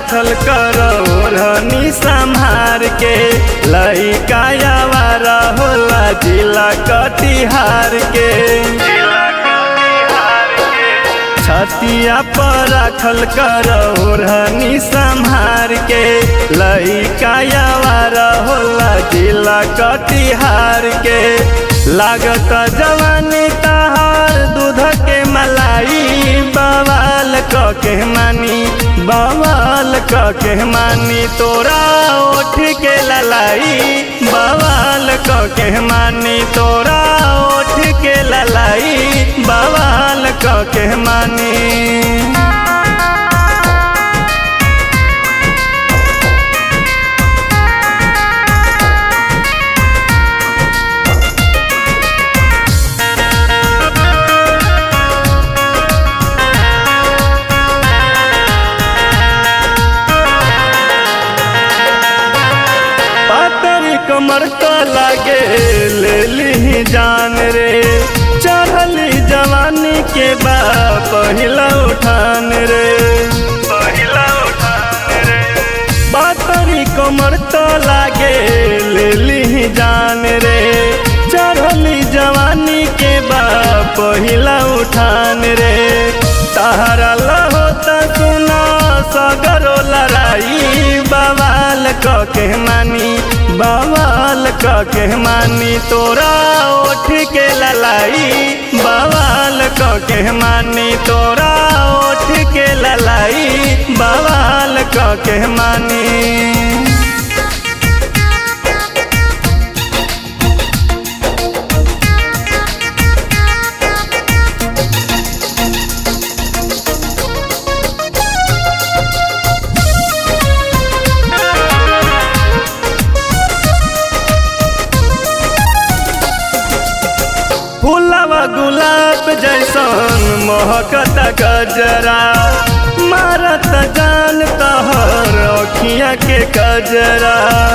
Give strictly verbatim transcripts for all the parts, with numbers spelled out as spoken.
राखल करो रहनी संभार के। लइका आवारा होला जिला कटिहार के। छतिया पर राखल करो रहनी संभार के। लइका आवारा होला जिला कटिहार के। लागत जवानी तहार दूध के मलाई। बवाल क के मानी बवाल क के मानी तोरा ओठ के ललाई। बवाल क के मानी तोरा ओठ के ललाई। बवाल क के मानी। कमर तो लागे ले ली जान रे। चढ़ली जवानी के बा पहिला उठान रे। पहिला उठान रे। बातरी कमर तो लागे ले ली जान रे। चढ़ली जवानी के बा पहिला उठान रे। तहरा लहोता सुना सगरो लड़ाई। बवाल क के मानी बवाल क के मानी तोरा ओठ के ललाई। बवाल क के मानी तोरा ओठ के ललाई। बवाल क के मानी। फूलवा गुलाब जैसन महकत गजरा। मारत जान तहर अखिया के गजरा।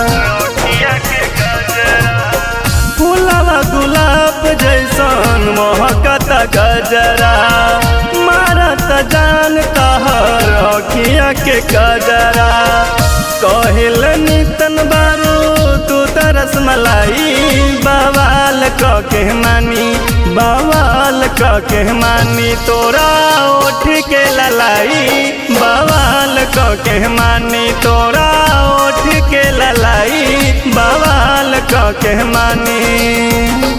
फूलवा गुलाब जैसन महकत गजरा। मारत जान तहर अखिया के गजरा। कहिल नितन बारू तू तरस मलाई। बवाल क के मानी बवाल क के मानी तोरा ओठ के ललाई। बवाल क के मानी तोरा ओठ के ललाई। बवाल क के मानी।